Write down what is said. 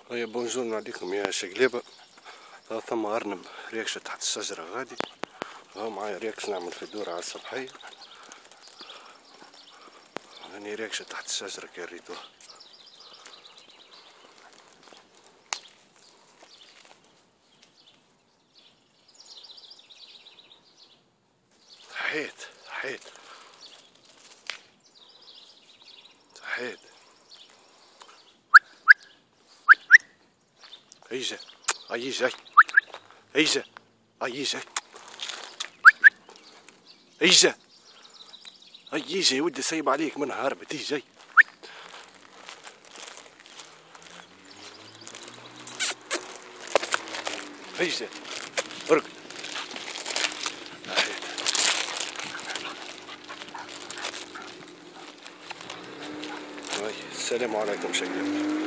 هيا بونجور عليكم يا شقليبة. ثم أرنب ريكشة تحت الشجرة غادي. هاو معايا ريكش نعمل في دورة على الصبحية. هاني ريكشة تحت الشجرة كي ريتوها. حيت حيت حيت هيجا هيجا هيجا هيجا هيجا هيجا يا ودي سايب عليك منها هربت هيجا. هيجا ارقد. السلام عليكم شكرا.